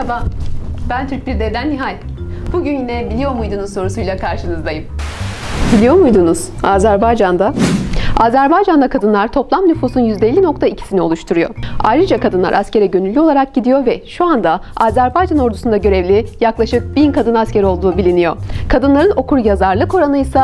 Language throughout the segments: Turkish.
Merhaba, ben Türk 1D'den Nihal. Bugün yine biliyor muydunuz sorusuyla karşınızdayım. Biliyor muydunuz? Azerbaycan'da kadınlar toplam nüfusun %50.2'sini oluşturuyor. Ayrıca kadınlar askere gönüllü olarak gidiyor ve şu anda Azerbaycan ordusunda görevli yaklaşık 1000 kadın asker olduğu biliniyor. Kadınların okur yazarlık oranı ise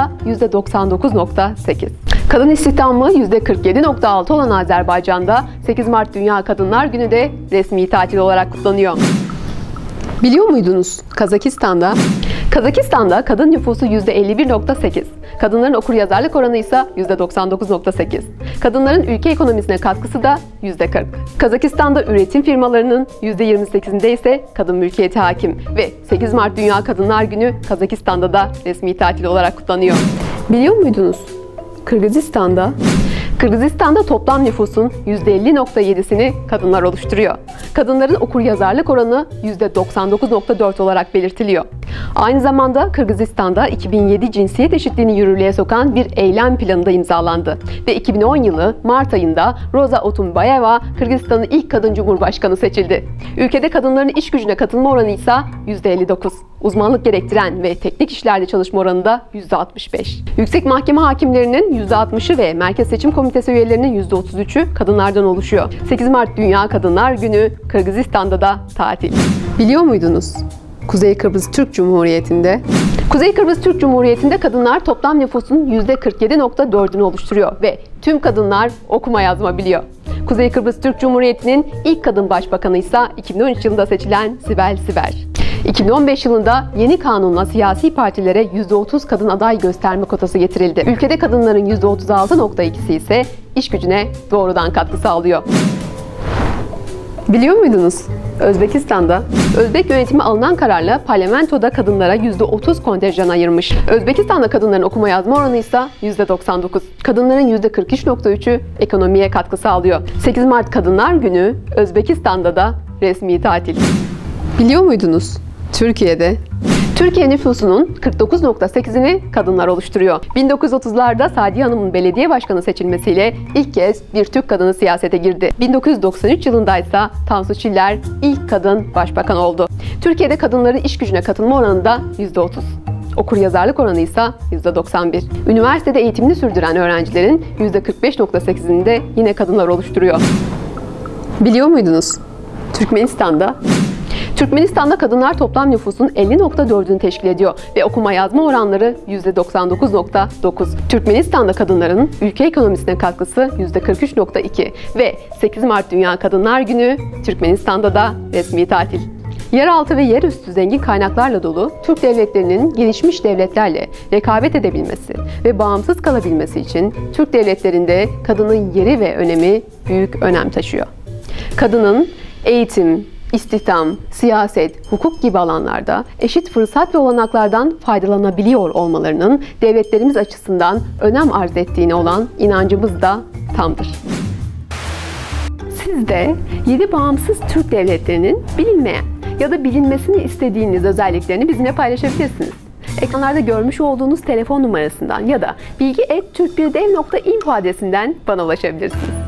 %99.8. Kadın istihdamı %47.6 olan Azerbaycan'da 8 Mart Dünya Kadınlar Günü de resmi tatil olarak kutlanıyor. Biliyor muydunuz? Kazakistan'da kadın nüfusu %51.8. Kadınların okuryazarlık oranı ise %99.8. Kadınların ülke ekonomisine katkısı da %40. Kazakistan'da üretim firmalarının %28'inde ise kadın mülkiyeti hakim ve 8 Mart Dünya Kadınlar Günü Kazakistan'da da resmi tatil olarak kutlanıyor. Biliyor muydunuz? Kırgızistan'da toplam nüfusun %50.7'sini kadınlar oluşturuyor. Kadınların okuryazarlık oranı %99.4 olarak belirtiliyor. Aynı zamanda Kırgızistan'da 2007 cinsiyet eşitliğini yürürlüğe sokan bir eylem planı da imzalandı. Ve 2010 yılı Mart ayında Roza Otunbayeva Kırgızistan'ın ilk kadın cumhurbaşkanı seçildi. Ülkede kadınların iş gücüne katılma oranı ise %59. Uzmanlık gerektiren ve teknik işlerde çalışma oranı da %65. Yüksek Mahkeme hakimlerinin %60'ı ve Merkez Seçim Komitesi üyelerinin %33'ü kadınlardan oluşuyor. 8 Mart Dünya Kadınlar Günü Kırgızistan'da da tatil. Biliyor muydunuz? Kuzey Kıbrıs Türk Cumhuriyeti'nde kadınlar toplam nüfusun %47.4'ünü oluşturuyor ve tüm kadınlar okuma yazma biliyor. Kuzey Kıbrıs Türk Cumhuriyeti'nin ilk kadın başbakanı ise 2013 yılında seçilen Sibel Siber. 2015 yılında yeni kanunla siyasi partilere %30 kadın aday gösterme kotası getirildi. Ülkede kadınların %36.2'si ise iş gücüne doğrudan katkı sağlıyor. Biliyor muydunuz? Özbek yönetimi alınan kararla parlamentoda kadınlara %30 kontenjan ayırmış. Özbekistan'da kadınların okuma yazma oranı ise %99. Kadınların %43.3'ü ekonomiye katkı sağlıyor. 8 Mart Kadınlar Günü Özbekistan'da da resmi tatil. Biliyor muydunuz? Türkiye nüfusunun 49.8'ini kadınlar oluşturuyor. 1930'larda Sadiye Hanım'ın belediye başkanı seçilmesiyle ilk kez bir Türk kadını siyasete girdi. 1993 yılında ise Tansu Çiller ilk kadın başbakan oldu. Türkiye'de kadınların iş gücüne katılma oranı da %30. Okuryazarlık oranı ise %91. Üniversitede eğitimini sürdüren öğrencilerin %45.8'ini de yine kadınlar oluşturuyor. Biliyor muydunuz? Türkmenistan'da kadınlar toplam nüfusun 50.4'ünü teşkil ediyor ve okuma yazma oranları %99.9. Türkmenistan'da kadınların ülke ekonomisine katkısı %43.2 ve 8 Mart Dünya Kadınlar Günü Türkmenistan'da da resmi tatil. Yeraltı ve yerüstü zengin kaynaklarla dolu Türk devletlerinin gelişmiş devletlerle rekabet edebilmesi ve bağımsız kalabilmesi için Türk devletlerinde kadının yeri ve önemi büyük önem taşıyor. Kadının eğitim, İstihdam, siyaset, hukuk gibi alanlarda eşit fırsat ve olanaklardan faydalanabiliyor olmalarının devletlerimiz açısından önem arz ettiğine olan inancımız da tamdır. Siz de 7 bağımsız Türk devletlerinin bilinmeyen ya da bilinmesini istediğiniz özelliklerini bizimle paylaşabilirsiniz. Ekranlarda görmüş olduğunuz telefon numarasından ya da bilgi@turk1dev.info adresinden bana ulaşabilirsiniz.